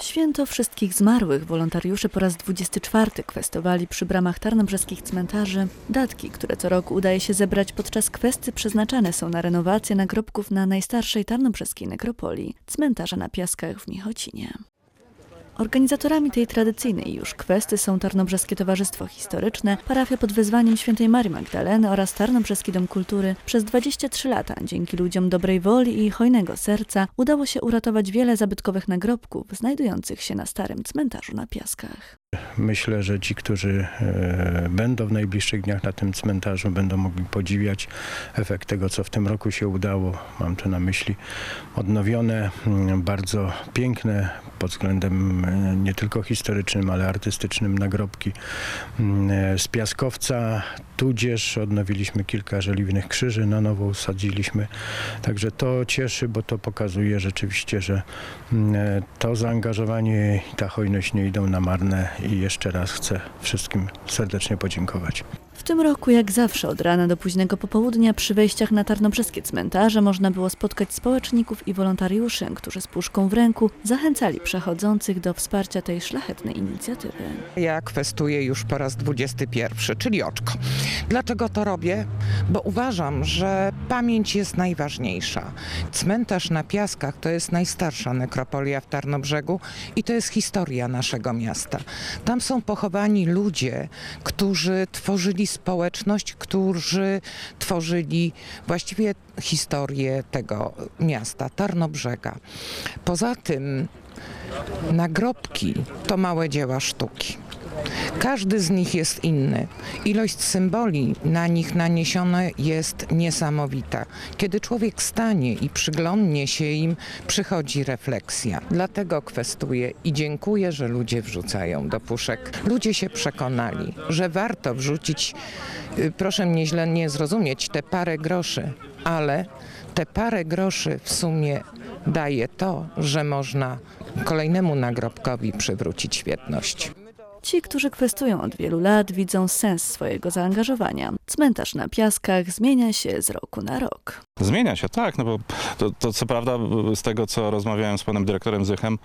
Święto Wszystkich Zmarłych wolontariusze po raz 24 kwestowali przy bramach tarnobrzeskich cmentarzy. Datki, które co roku udaje się zebrać podczas kwesty, przeznaczane są na renowację nagrobków na najstarszej tarnobrzeskiej nekropolii – cmentarza na Piaskach w Michocinie. Organizatorami tej tradycyjnej już kwesty są Tarnobrzeskie Towarzystwo Historyczne, parafia pod wezwaniem Świętej Marii Magdaleny oraz Tarnobrzeski Dom Kultury. Przez 23 lata, dzięki ludziom dobrej woli i hojnego serca, udało się uratować wiele zabytkowych nagrobków znajdujących się na starym cmentarzu na Piaskach. Myślę, że ci, którzy będą w najbliższych dniach na tym cmentarzu, będą mogli podziwiać efekt tego, co w tym roku się udało. Mam tu na myśli odnowione, bardzo piękne pod względem nie tylko historycznym, ale artystycznym nagrobki z piaskowca. Tudzież odnowiliśmy kilka żeliwnych krzyży, na nowo usadziliśmy. Także to cieszy, bo to pokazuje rzeczywiście, że to zaangażowanie i ta hojność nie idą na marne i jeszcze raz chcę wszystkim serdecznie podziękować. W tym roku, jak zawsze, od rana do późnego popołudnia przy wejściach na tarnobrzeskie cmentarze można było spotkać społeczników i wolontariuszy, którzy z puszką w ręku zachęcali przechodzących do wsparcia tej szlachetnej inicjatywy. Ja kwestuję już po raz 21, czyli oczko. Dlaczego to robię? Bo uważam, że pamięć jest najważniejsza. Cmentarz na Piaskach to jest najstarsza nekropolia w Tarnobrzegu i to jest historia naszego miasta. Tam są pochowani ludzie, którzy tworzyli społeczność, którzy tworzyli właściwie historię tego miasta, Tarnobrzega. Poza tym nagrobki to małe dzieła sztuki. Każdy z nich jest inny. Ilość symboli na nich naniesiona jest niesamowita. Kiedy człowiek stanie i przyglądnie się im, przychodzi refleksja. Dlatego kwestuję i dziękuję, że ludzie wrzucają do puszek. Ludzie się przekonali, że warto wrzucić, proszę mnie źle nie zrozumieć, te parę groszy, ale te parę groszy w sumie daje to, że można kolejnemu nagrobkowi przywrócić świetność. Ci, którzy kwestują od wielu lat, widzą sens swojego zaangażowania. Cmentarz na Piaskach zmienia się z roku na rok. Zmienia się, tak, no bo to co prawda z tego, co rozmawiałem z panem dyrektorem Zychem,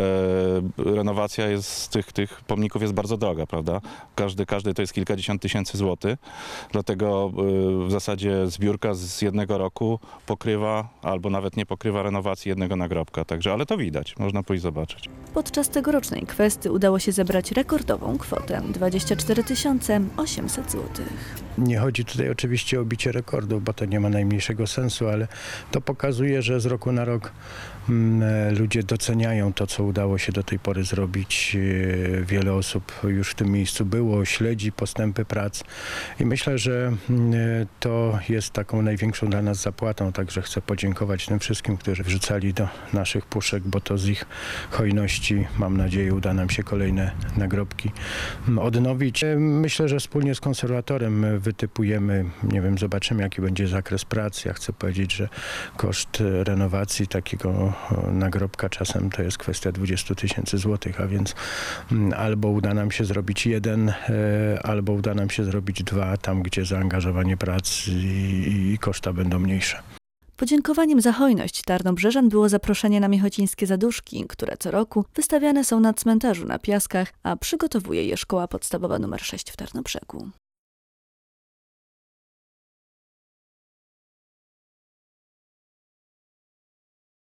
renowacja jest tych pomników jest bardzo droga, prawda? Każdy to jest kilkadziesiąt tysięcy złotych, dlatego w zasadzie zbiórka z jednego roku pokrywa, albo nawet nie pokrywa renowacji jednego nagrobka, także, ale to widać, można pójść zobaczyć. Podczas tegorocznej kwesty udało się zebrać rekordową kwotę – 24 800 złotych. Nie chodzi tutaj oczywiście o bicie rekordów, bo to nie ma najmniejszego sensu, ale to pokazuje, że z roku na rok ludzie doceniają to, co udało się do tej pory zrobić. Wiele osób już w tym miejscu było, śledzi postępy prac i myślę, że to jest taką największą dla nas zapłatą, także chcę podziękować tym wszystkim, którzy wrzucali do naszych puszek, bo to z ich hojności, mam nadzieję, uda nam się kolejne nagrobki odnowić. Myślę, że wspólnie z konserwatorem wytypujemy, nie wiem, zobaczymy, jaki będzie zakres prac. Ja chcę powiedzieć, że koszt renowacji takiego nagrobka czasem to jest kwestia 20 tysięcy złotych, a więc albo uda nam się zrobić jeden, albo uda nam się zrobić dwa, tam gdzie zaangażowanie prac i koszta będą mniejsze. Podziękowaniem za hojność Tarnobrzeżan było zaproszenie na michocińskie zaduszki, które co roku wystawiane są na cmentarzu na Piaskach, a przygotowuje je Szkoła Podstawowa nr 6 w Tarnobrzegu.